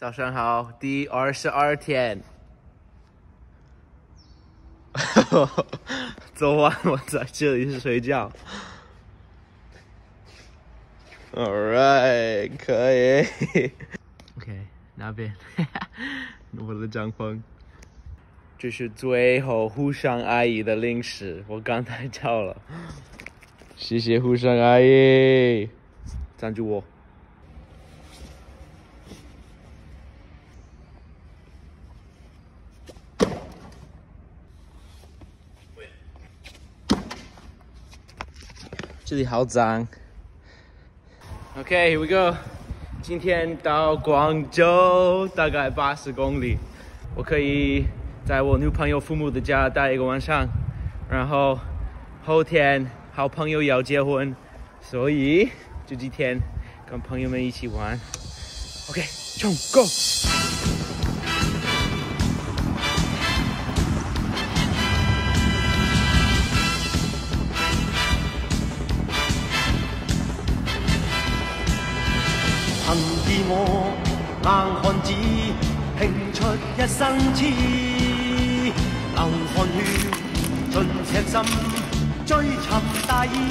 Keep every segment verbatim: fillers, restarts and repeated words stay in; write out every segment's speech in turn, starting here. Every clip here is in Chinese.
早上好，第二十二天。昨晚我在这里睡觉。Alright， 可以。OK， 那边，我的帐篷。这是最后沪上阿姨的零食，我刚才叫了。谢谢沪上阿姨，赞助我。这里好脏。OK，here we go。今天到广州大概八十公里，我可以在我女朋友父母的家待一个晚上，然后后天好朋友要结婚，所以这几天跟朋友们一起玩。OK， 冲 ，Go！ 憑自我硬漢子，拼出一生痴，流汗血，盡赤心，追尋大義。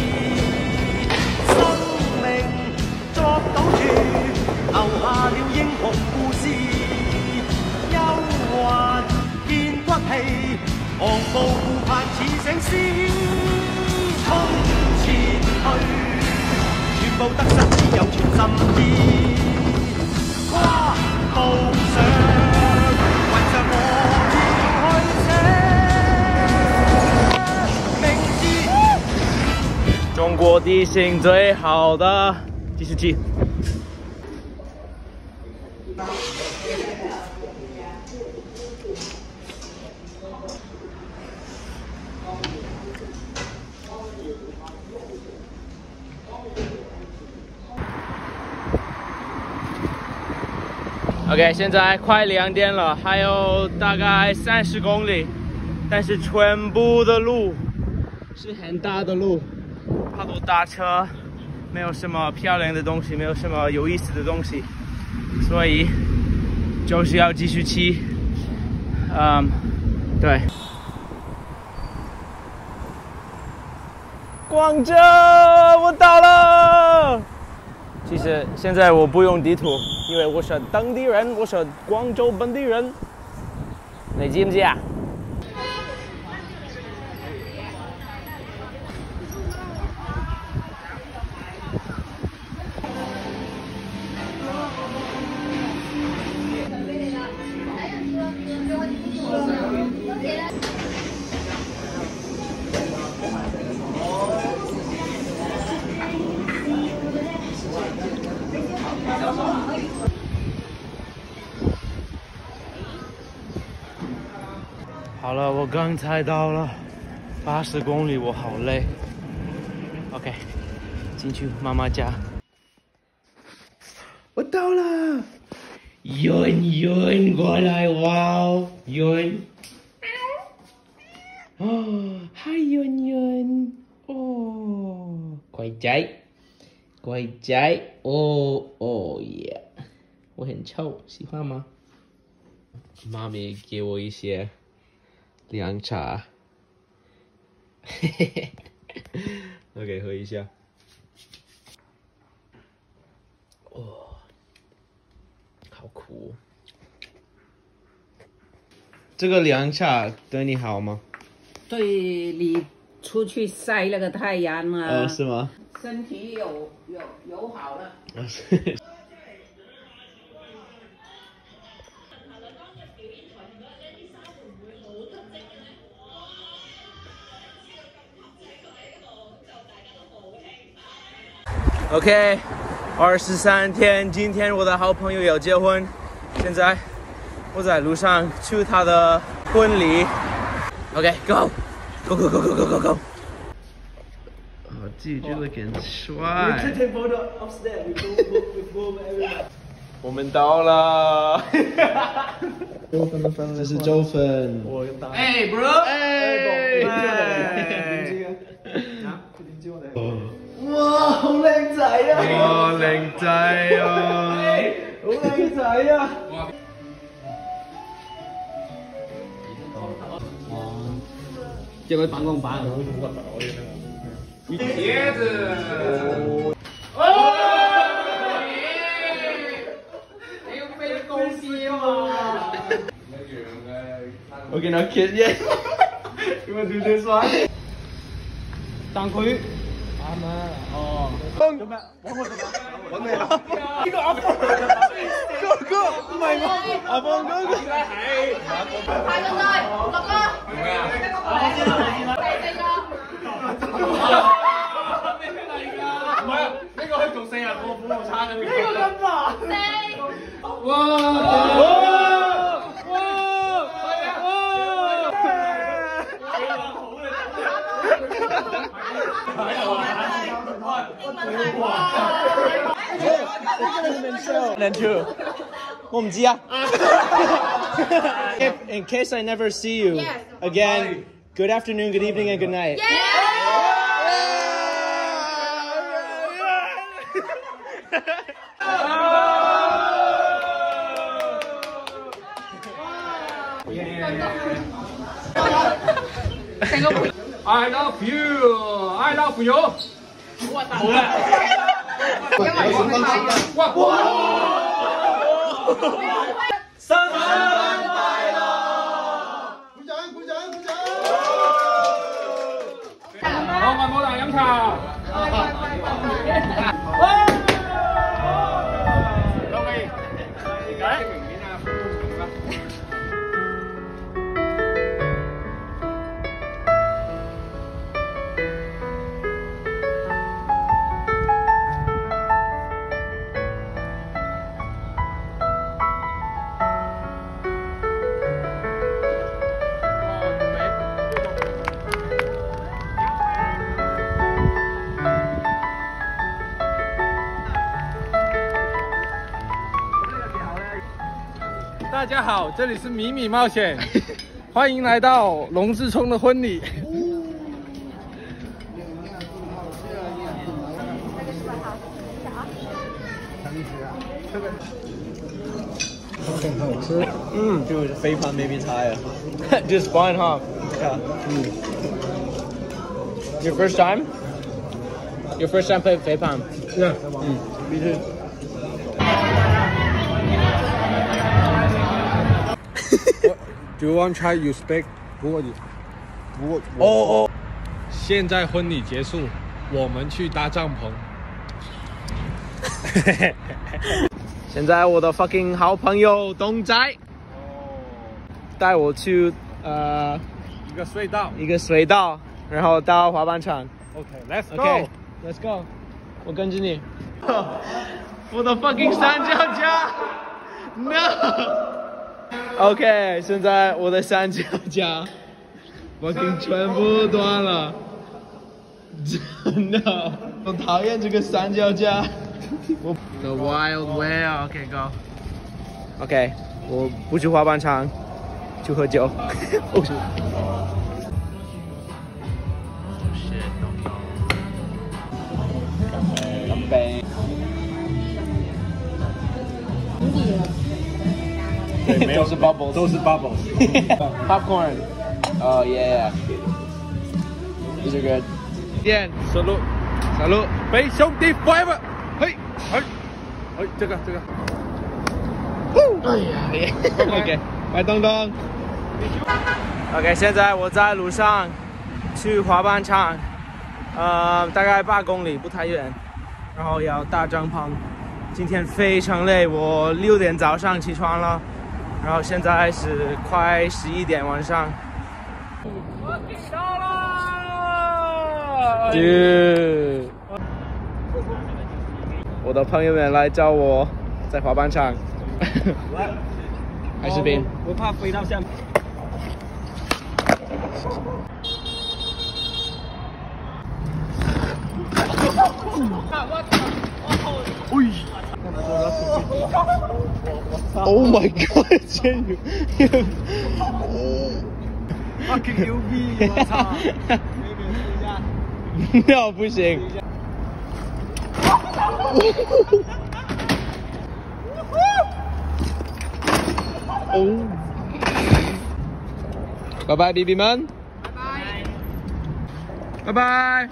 生命作賭注，留下了英雄故事。憂患見骨氣，昂步顧盼似醒獅，衝前去。全部得失只有全心意，跨步上，雲上我要去寫名字。 中國地形最好的计时器。OK， 现在快两点了，还有大概三十公里，但是全部的路是很大的路，好多大车，没有什么漂亮的东西，没有什么有意思的东西，所以就是要继续骑。嗯，对。广州，我到了。其实现在我不用地图，因为我是当地人，我是广州本地人。你知唔知啊？好了，我刚才到了八十公里，我好累。OK， 进去妈妈家。我到了，云云过来，哇哦，云。哦，嗨，云云，哦，乖仔，乖仔，哦哦耶，我很臭，喜欢吗？妈咪给我一些凉茶，嘿嘿嘿 ，OK， 喝一下。哦，好苦。这个凉茶对你好吗？ 对你出去晒那个太阳啊， 哦，是吗？ 身体有有有好了。 OK， 二十三天，今天我的好朋友要结婚，现在我在路上去他的婚礼。OK，Go，Go Go Go Go Go Go Go。哦，这觉得更帅。我们到了。这是周粉。哎 ，bro， 哎。哇，好靚仔啊！哇，靚仔啊！好靚仔仔呀！ 这个反光板。 椰子。哦！你要飛高啲啊嘛！我見到 kid 耶，點解跳跳水？但佢啱啊！哦。做咩？揾我做咩？揾你啊！呢個阿邦哥哥唔係我，阿邦哥哥係。快咁耐，六哥。係啊。我知啦，我知啦。第四個。咩嚟㗎？唔係啊，呢個可以做四日個苦勞餐啊！呢個咁難。四。哇！哇！Then two， 我唔知啊。If in case I never see you again, good afternoon, good evening, and good night. I love you, I love you. 好啦。哇！哇！生日快樂！鼓掌！鼓掌！鼓掌！好，我冇大飲茶。老味，證明面啊，用啦。 大家好，这里是米米冒险，欢迎来到龙志聪的婚礼。很好吃，嗯，就是肥胖没变差呀，just fine, huh? Yeah. Your first time? Your first time play 肥胖? Yeah. Mm. Me too. Do you want to try your steak? 不过你，不过哦哦，现在婚礼结束，我们去搭帐篷。 现在我的 fucking 好朋友东仔带我去呃一个隧道， 一个隧道，然后到滑板场。 OK，Let's go，Let's go，我跟着你。我的 fucking 三脚架 ，No。OK， 现在我的三脚架 fucking 全部断了。真的，我讨厌这个三脚架。The wild whale，OK go。OK， 我不去滑板场，去喝酒。哦。干杯！ 对，没有都是 bubbles， 都是 bubbles。Popcorn。 Oh yeah. These are good. 见，salute， salute， 俾兄弟 forever。嘿，嘿，嘿，这个这个。 哎呀 ，OK， 拜东东。OK， 现在我在路上去滑板场，呃，大概八公里，不太远，然后要搭帐篷。今天非常累，我六点早上起床了，然后现在是快十一点晚上。到了 ，Dude， 我的朋友们来找我，在滑板场。还是冰， 我怕飞到下面。 Oh my god！ 真有， 我挺牛逼，我操！ 那不行。 哦，拜拜，B B 们，拜拜，拜拜。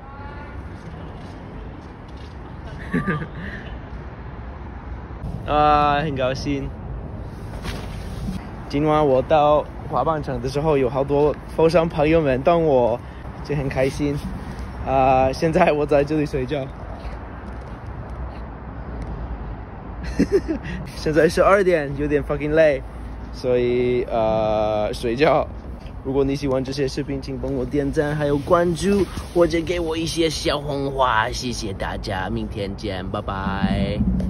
啊，很高兴。今晚我到滑板场的时候，有好多佛山朋友们等我，就很开心。啊、呃，现在我在这里睡觉。现在十二点，有点 fucking 累，所以呃睡觉。如果你喜欢这些视频，请帮我点赞，还有关注，或者给我一些小红花，谢谢大家，明天见，拜拜。